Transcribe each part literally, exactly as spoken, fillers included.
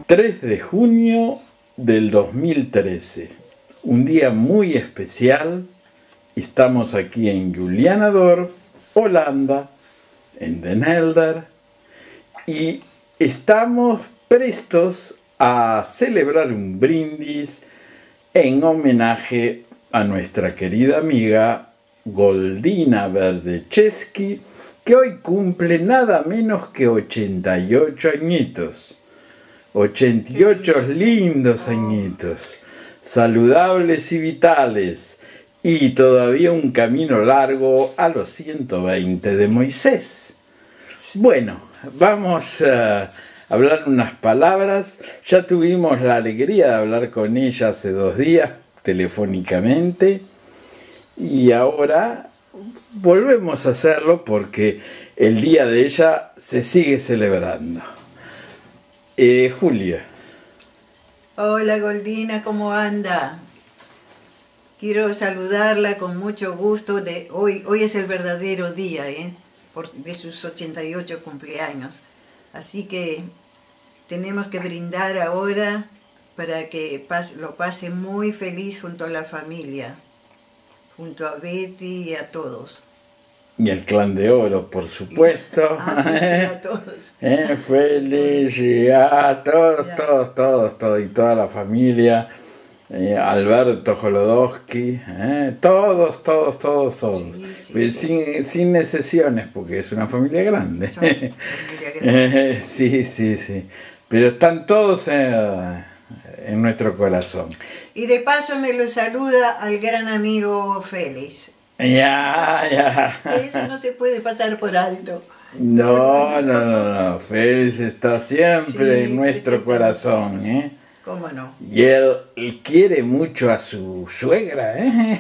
tres de junio del dos mil trece, un día muy especial. Estamos aquí en Julianadorf, Holanda, en Den Helder, y estamos prestos a celebrar un brindis en homenaje a nuestra querida amiga Goldina Berdyczewski, que hoy cumple nada menos que ochenta y ocho añitos. ochenta y ocho lindos añitos, saludables y vitales, y todavía un camino largo a los ciento veinte de Moisés. Bueno, vamos a hablar unas palabras. Ya tuvimos la alegría de hablar con ella hace dos días, telefónicamente, y ahora volvemos a hacerlo porque el día de ella se sigue celebrando. Eh, Julia. Hola Goldina, ¿cómo anda? Quiero saludarla con mucho gusto. De hoy, hoy es el verdadero día, ¿eh? Por, de sus ochenta y ocho cumpleaños. Así que tenemos que brindar ahora para que pas, lo pase muy feliz junto a la familia, junto a Betty y a todos. Y el clan de oro, por supuesto. Ah, sí, sí, a todos. Eh, felicidad, todos, ya. todos, todos, todos, y toda la familia. Eh, Alberto Jolodowski, eh, todos, todos, todos, todos. Sí, sí, sin, sí. sin excepciones, porque es una familia grande. Son familia grande. Eh, sí, sí, sí. Pero están todos eh, en nuestro corazón. Y de paso me lo saluda al gran amigo Félix. Ya, ya. Eso no se puede pasar por alto. No, no, no, no. Félix está siempre sí, en nuestro corazón, ¿eh? ¿Cómo no? Y él, él quiere mucho a su suegra, ¿eh?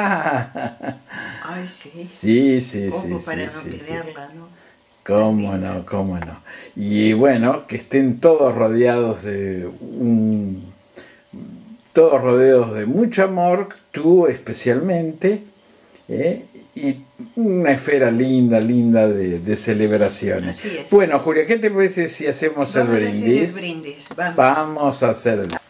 Ay, sí. Sí, sí, Ojo, sí. para sí, no sí, tenerla, sí. ¿no? Cómo no, cómo no. Y bueno, que estén todos rodeados de un... Todos rodeados de mucho amor, tú especialmente, ¿eh? Y una esfera linda, linda de, de celebraciones. Así es. Bueno, Julia, ¿qué te parece si hacemos Vamos el brindis? A hacer el brindis. Vamos. Vamos a hacer el...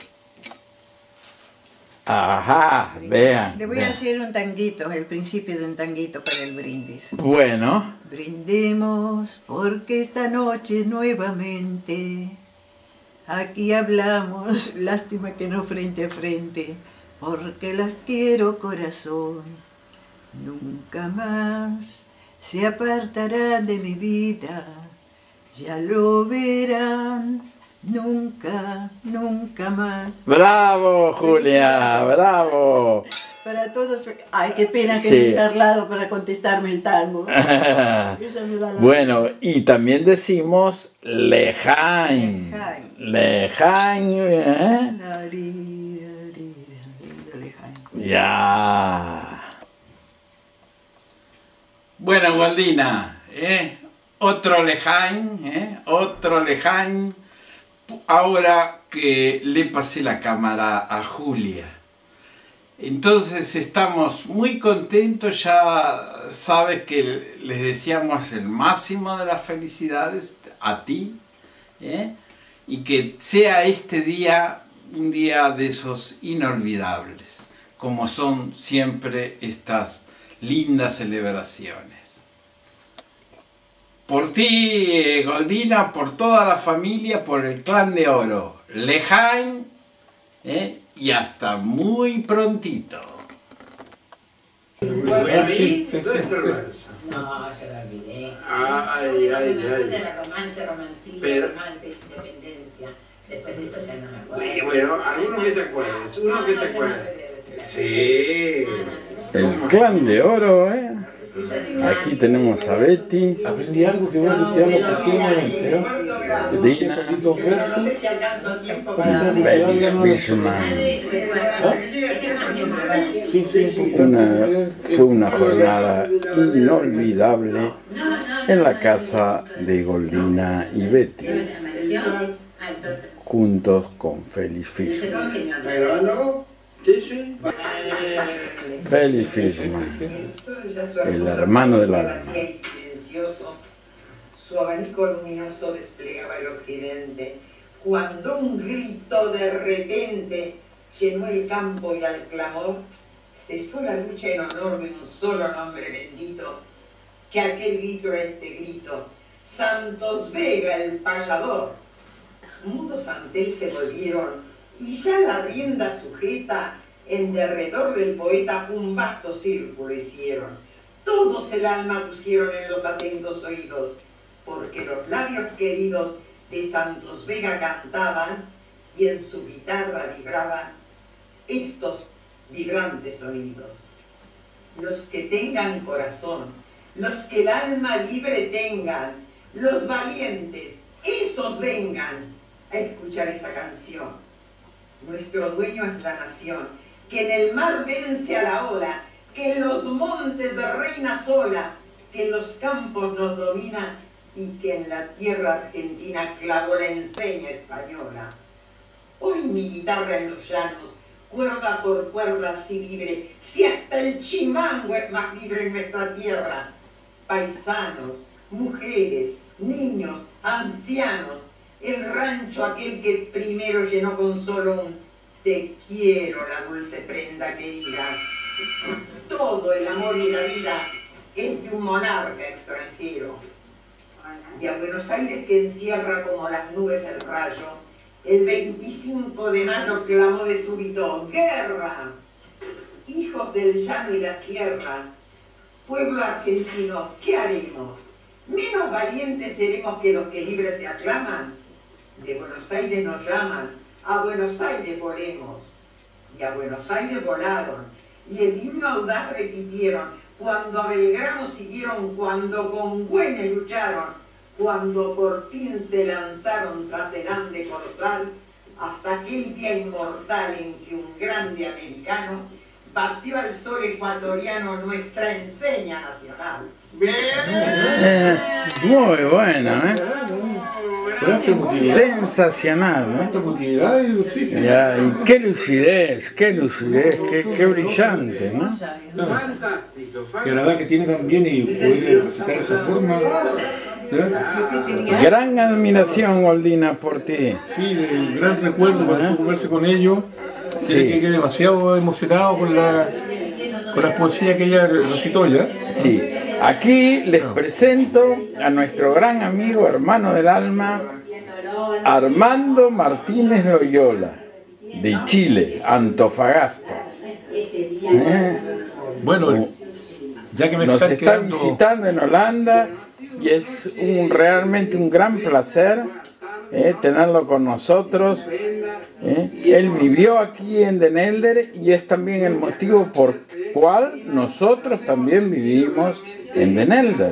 Ajá, vean. Le voy vean. a hacer un tanguito, el principio de un tanguito para el brindis. Bueno. Brindemos porque esta noche nuevamente aquí hablamos, lástima que no frente a frente, porque las quiero corazón. Nunca más se apartarán de mi vida, ya lo verán, nunca, nunca más. ¡Bravo, Julia! ¡Bravo! Para todos, ay, qué pena que sí. no esté al lado para contestarme el tango. Eso me da la bueno, pena. Y también decimos Lejain. Lejain, ¿eh? Ya. Bueno, Goldina, ¿eh? Otro Lejain, ¿eh? Otro Lejain. Ahora que le pasé la cámara a Julia. Entonces estamos muy contentos, ya sabes que les deseamos el máximo de las felicidades a ti, ¿eh? Y que sea este día un día de esos inolvidables, como son siempre estas lindas celebraciones. Por ti, Goldina, por toda la familia, por el clan de oro, Lejain, ¿eh? Y hasta muy prontito. Bueno, sí, sí, sí. No, se lo olvidé. Ay, ay, ay. Romance, romancillo, Pero... romance, independencia. Después de eso ya no me acuerdo. Bueno, alguno que te acuerdes, uno que te acuerdes. Sí. El clan de oro, ¿eh? Aquí tenemos a Betty. Aprendí algo que bueno, te hablo posiblemente, ¿no? Dina. No sé si alcanzo el tiempo para... Félix Fishman. Sí, sí. Una, fue una jornada inolvidable en la casa de Goldina y Betty, juntos con Félix Fishman. Sí, sí. Félix Fishman, el hermano del alma. Su abanico luminoso desplegaba el occidente, cuando un grito de repente llenó el campo y al clamor cesó la lucha en honor de un solo nombre bendito, que aquel grito era este grito: Santos Vega el payador. Mudos ante él se volvieron, y ya la rienda sujeta en derredor del poeta un vasto círculo hicieron. Todos el alma pusieron en los atentos oídos, porque los labios queridos de Santos Vega cantaban, y en su guitarra vibraban estos vibrantes sonidos. Los que tengan corazón, los que el alma libre tengan, los valientes, esos vengan a escuchar esta canción. Nuestro dueño es la nación, que en el mar vence a la ola, que en los montes reina sola, que en los campos nos domina y que en la tierra argentina clavó la enseña española. Hoy mi guitarra en los llanos, cuerda por cuerda así libre, si hasta el chimango es más libre en nuestra tierra. Paisanos, mujeres, niños, ancianos, el rancho aquel que primero llenó con solo un te quiero, la dulce prenda querida. Todo el amor y la vida es de un monarca extranjero. Y a Buenos Aires, que encierra como las nubes el rayo, el veinticinco de mayo clamó de súbito: ¡guerra! Hijos del llano y la sierra, pueblo argentino, ¿qué haremos? ¿Menos valientes seremos que los que libres se aclaman? De Buenos Aires nos llaman, a Buenos Aires volemos. Y a Buenos Aires volaron, y el himno audaz repitieron, cuando a Belgrano siguieron, cuando con Güemes lucharon, cuando por fin se lanzaron tras el Ande colosal, hasta aquel día inmortal en que un grande americano batió al sol ecuatoriano nuestra enseña nacional. ¡Bien! Eh, muy bueno, ¿eh? Sensacional, ¿no? Esta utilidad y lucidez. Ya, y qué lucidez, qué lucidez, qué, qué brillante, ¿no? Fantástico, Y la verdad que tiene también y poder recitar de esa forma. ¿Eh? Gran admiración, Goldina, por ti. Sí, el gran recuerdo cuando tú conversas con ellos. Sí. Sí. Que quedé demasiado emocionado con la, con las poesías que ella recitó ya. Sí. Aquí les presento a nuestro gran amigo, hermano del alma, Armando Martínez Loyola, de Chile, Antofagasta. ¿Eh? Bueno, ya que me Nos están está quedando... visitando en Holanda y es un, realmente un gran placer eh, tenerlo con nosotros. Eh. Él vivió aquí en Den Helder y es también el motivo por el cual nosotros también vivimos en Den Helder.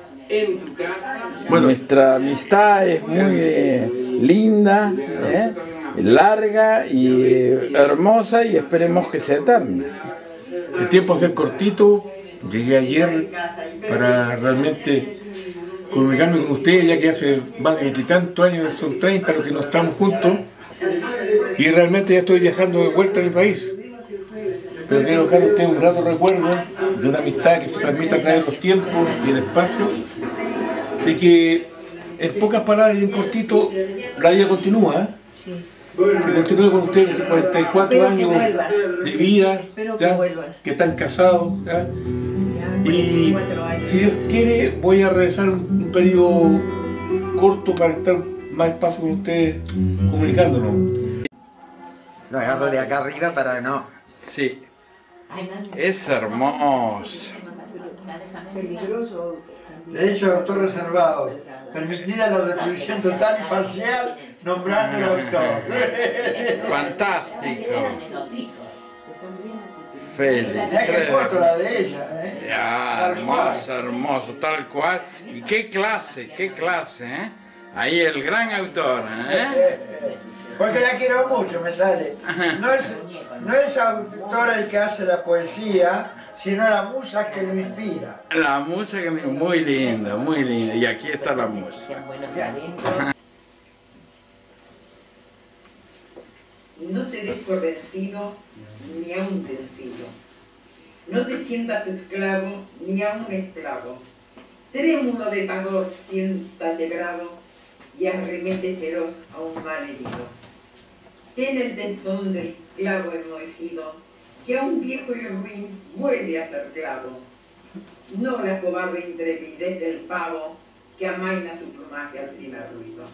Bueno, nuestra amistad es muy eh, linda, eh, larga y eh, hermosa, y esperemos que sea eterna. El tiempo va a ser cortito. Llegué ayer para realmente comunicarme con ustedes, ya que hace más de veintitantos años, son treinta los que no estamos juntos, y realmente ya estoy viajando de vuelta a mi país. Pero quiero dejar a ustedes un rato recuerdo de una amistad que se transmite a través de los tiempos y el espacio, de que en pocas palabras y en cortito la vida continúa, ¿eh? Sí. Que continúe con ustedes cuarenta y cuatro años de vida, Espero ¿ya? que vuelvas. Que están casados, ¿ya? Ya, Y cuarenta y cuatro años. si Dios quiere, voy a regresar un, un periodo corto para estar más espacio con ustedes comunicándonos. Lo agarro de acá arriba para no... Sí, es hermoso. Peligroso también. De hecho, autor reservado. Permitida la reproducción total y parcial, nombrando el autor. Fantástico. Feliz. Mira qué foto la de ella, ¿eh? Ya, hermoso, hermoso, tal cual. Y qué clase, qué clase, ¿eh? Ahí el gran autor, ¿eh? Porque la quiero mucho, me sale. No es, no es autor el que hace la poesía, sino la musa que lo inspira. La música es muy linda, muy linda. Y aquí está la musa. No te des por vencido, ni aun vencido. No te sientas esclavo, ni aun esclavo. Trémulo de pavor, siéntate bravo, y arremete feroz a un mal herido. Ten el tesón del clavo enmohecido, que a un viejo y ruin vuelve a ser clavo. No la cobarde intrepidez del pavo, que amaina su plumaje al primer ruido.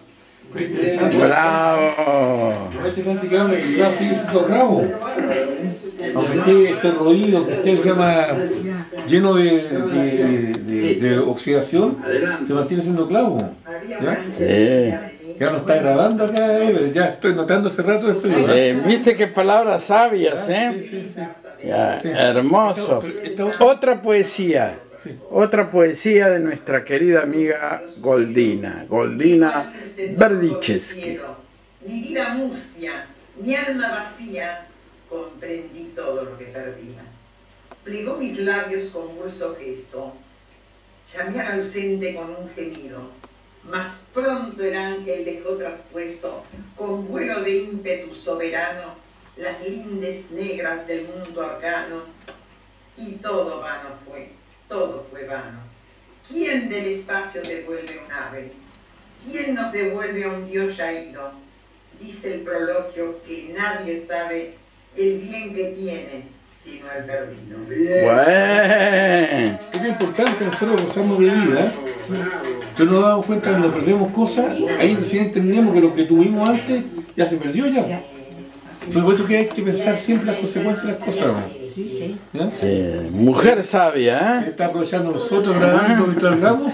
¡Bravo! Es interesante que habla que el clavo sigue siendo clavo. Aunque esté, esté roído, que esté se llama, lleno de, de, de, de oxidación, se mantiene siendo clavo. ¿Ya? Sí. Ya no está grabando acá, eh, ya estoy notando hace rato eso. Eh, ¿Viste qué palabras sabias, Sí, eh? sí, sí. Ya, Sí. hermoso. Esta- esta- Otra poesía. Sí. Otra poesía de nuestra querida amiga Goldina. Goldina Berdichevsky. Mi vida mustia, mi alma vacía, comprendí todo lo que perdía. Plegó mis labios con hueso gesto, llamé al ausente con un gemido, mas pronto el ángel dejó traspuesto, con vuelo de ímpetu soberano, las lindes negras del mundo arcano, y todo vano fue, todo fue vano. ¿Quién del espacio devuelve un ave? ¿Quién nos devuelve a un Dios ya ido? Dice el prologio que nadie sabe el bien que tiene, sino el perdido. Bueno. Es importante, nosotros gozamos de vida, pero nos damos cuenta cuando perdemos cosas, ahí recién entendemos que lo que tuvimos antes ya se perdió ya. Pero por eso que hay que pensar siempre las consecuencias de las cosas. ¿No? ¿Ya? Sí, mujer sabia, ¿eh? Está aprovechando nosotros grabando mientras hablamos.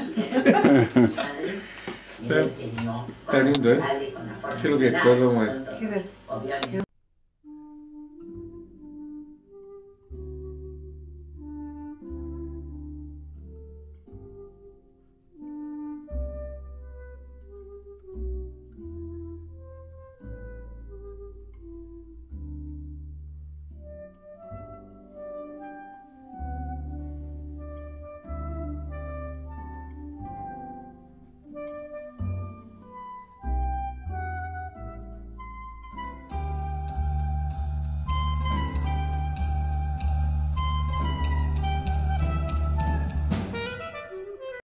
Está lindo, ¿eh? ¿Qué es lo que es todo lo mujer? Qué ver-